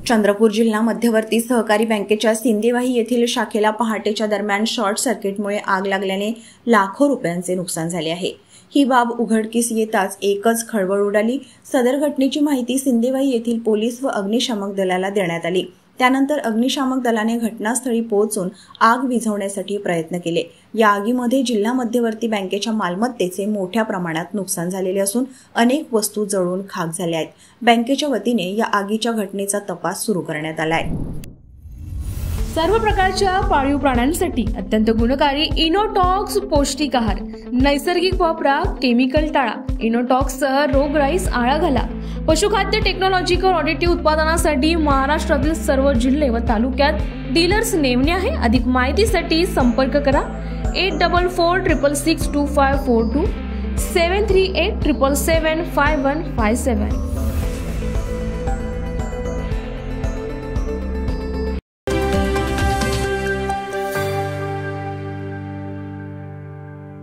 चंद्रपूर जिल्हा मध्यवर्ती सहकारी बँकेच्या सिंदेवाही येथील शाखेला पहाटेच्या दरम्यान शॉर्ट सर्किटमुळे आग लागल्याने लाखो रुपयांचे नुकसान झाले आहे। ही बाब उघडकीस येताच एकच खळबळ उडाली। सदर घटनेची माहिती सिंदेवाही येथील पोलीस व अग्निशामक दलाला देण्यात आली। त्यानंतर अग्निशामक दलाने घटनास्थळी पोहोचून आग विझवण्यासाठी प्रयत्न केले। या आगीमध्ये जिल्हा मध्यवर्ती बँकेच्या मालमत्तेचे मोठ्या प्रमाणात नुकसान झालेले असून अनेक वस्तू जळून खाक झाल्या आहेत। बँकेच्या वतीने या आगीच्या घटनेचा तपास सुरू करण्यात आला आहे। सर्व प्रकारच्या पाळीव प्राण्यांसाठी अत्यंत गुणकारी इनोटॉक्स पौष्टिक आहार, नैसर्गिक वापरा, केमिकल टाळा। इनोटॉक्स सह रोगराईस आळा घाला। पशुखाद्य टेक्नॉलॉजिकल ऑडिटिव्ह उत्पादनासाठी महाराष्ट्रातील सर्व जिल्हे व तालुक्यात डीलर्स नेमणे आहे। अधिक माहितीसाठी संपर्क करा 8446625542 738777557।